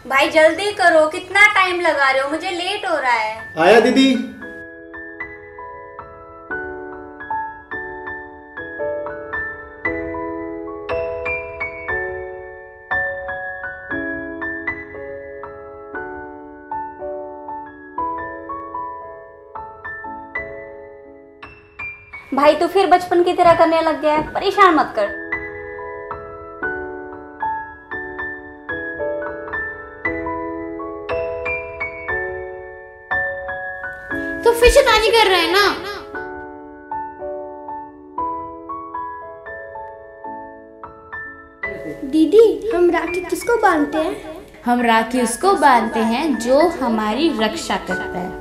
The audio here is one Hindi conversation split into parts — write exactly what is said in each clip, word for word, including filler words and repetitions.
भाई जल्दी करो, कितना टाइम लगा रहे हो, मुझे लेट हो रहा है। आया दीदी। भाई तू फिर बचपन की तरह करने लग गया है, परेशान मत कर। तो फिर शैतानी कर रहे हैं ना। दीदी हम राखी किसको बांधते हैं? हम राखी उसको बांधते हैं जो हमारी रक्षा करता है।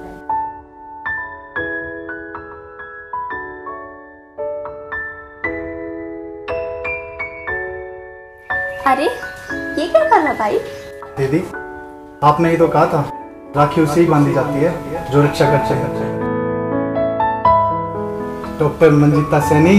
अरे ये क्या कर रहा भाई? दीदी आपने ही तो कहा था राखी उसे ही बांधी जाती है जो रक्षा करते हैं। Doctor Manjita Saini.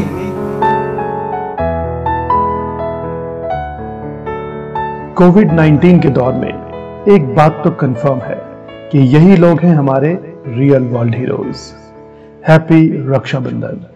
COVID nineteen के दौर में एक बात तो कंफर्म है कि यही लोग हैं हमारे real world heroes. Happy Rakshabandhan.